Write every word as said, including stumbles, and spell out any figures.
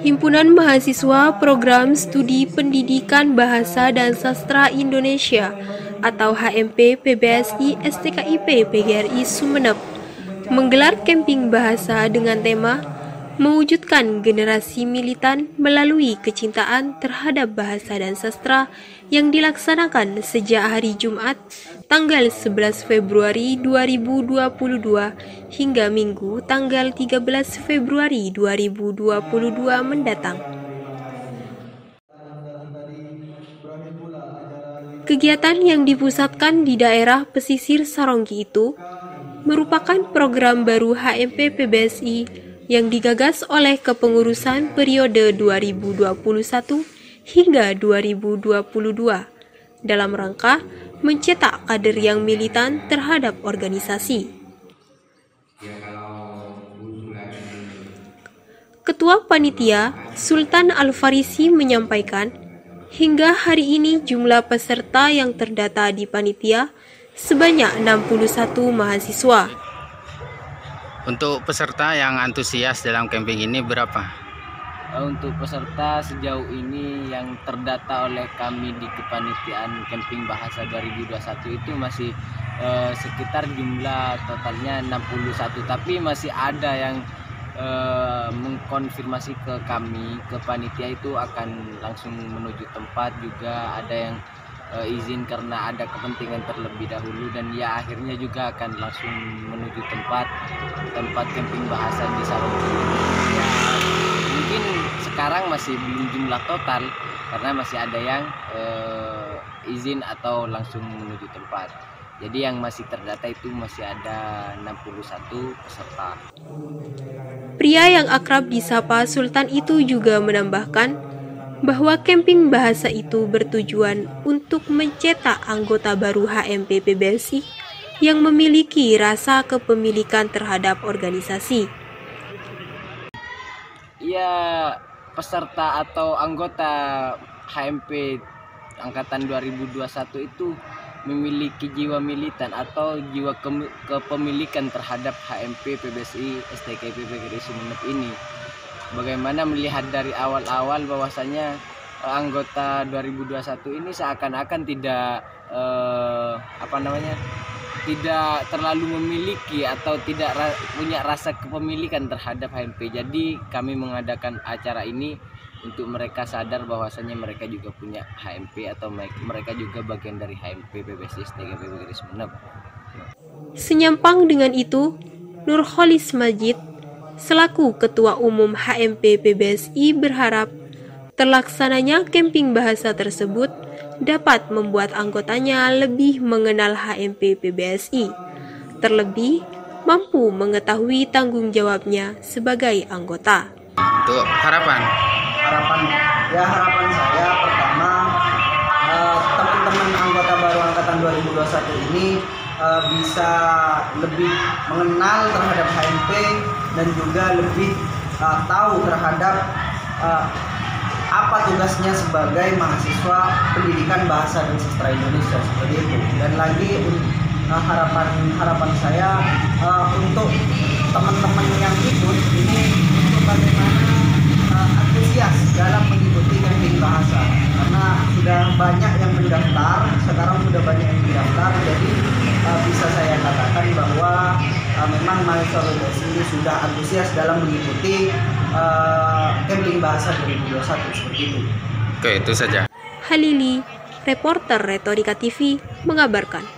Himpunan Mahasiswa Program Studi Pendidikan Bahasa dan Sastra Indonesia atau H M P P B S I S T K I P P G R I Sumeneb menggelar camping bahasa dengan tema mewujudkan generasi militan melalui kecintaan terhadap bahasa dan sastra yang dilaksanakan sejak hari Jumat tanggal sebelas Februari dua ribu dua puluh dua hingga Minggu tanggal tiga belas Februari dua ribu dua puluh dua mendatang. Kegiatan yang dipusatkan di daerah pesisir Saronggi itu merupakan program baru H M P P B S I yang digagas oleh kepengurusan periode dua ribu dua puluh satu hingga dua ribu dua puluh dua dalam rangka mencetak kader yang militan terhadap organisasi. Ketua Panitia Sultan Al-Farisi menyampaikan, hingga hari ini jumlah peserta yang terdata di panitia sebanyak enam puluh satu mahasiswa. Untuk peserta yang antusias dalam camping ini berapa? Untuk peserta sejauh ini yang terdata oleh kami di kepanitiaan camping bahasa dua ribu dua puluh satu itu masih eh, sekitar jumlah totalnya enam puluh satu, tapi masih ada yang eh, mengkonfirmasi ke kami, ke panitia itu akan langsung menuju tempat, juga ada yang Uh, izin karena ada kepentingan terlebih dahulu, dan ya akhirnya juga akan langsung menuju tempat tempat camping bahasa di Saronggi. Ya, mungkin sekarang masih belum jumlah total karena masih ada yang uh, izin atau langsung menuju tempat. Jadi yang masih terdata itu masih ada enam puluh satu peserta. Pria yang akrab disapa Sultan itu juga menambahkan bahwa camping bahasa itu bertujuan untuk mencetak anggota baru H M P P B S I yang memiliki rasa kepemilikan terhadap organisasi. Ya, peserta atau anggota H M P angkatan dua ribu dua puluh satu itu memiliki jiwa militan atau jiwa ke- kepemilikan terhadap H M P P B S I S T K I P P G R I Sumeneb ini. Bagaimana melihat dari awal-awal bahwasanya eh, anggota dua ribu dua puluh satu ini seakan-akan tidak eh, apa namanya tidak terlalu memiliki atau tidak ra punya rasa kepemilikan terhadap H M P. Jadi kami mengadakan acara ini untuk mereka sadar bahwasanya mereka juga punya H M P atau mereka juga bagian dari H M P P B S I S T K I P P G R I Sumeneb. Senyampang dengan itu, Nurholis Majid selaku Ketua Umum H M P P B S I berharap terlaksananya camping bahasa tersebut dapat membuat anggotanya lebih mengenal H M P P B S I, terlebih mampu mengetahui tanggung jawabnya sebagai anggota. Untuk harapan? Harapan, ya harapan saya pertama eh, teman-teman anggota baru angkatan dua ribu dua puluh satu ini eh, bisa lebih mengenal terhadap H M P dan juga lebih uh, tahu terhadap uh, apa tugasnya sebagai mahasiswa pendidikan bahasa dan sastra Indonesia, seperti itu. Dan lagi uh, harapan harapan saya uh, untuk teman-teman yang ikut ini untuk bagaimana uh, antusias dalam mengikuti camping bahasa, karena sudah banyak yang mendaftar, sekarang sudah banyak yang mendaftar, jadi uh, bisa saya katakan bahwa Uh, memang mahasiswa B B S I ini sudah antusias dalam mengikuti uh, camping bahasa dua ribu dua puluh satu, seperti itu. Oke, itu saja. Halili, reporter Retorika T V, mengabarkan.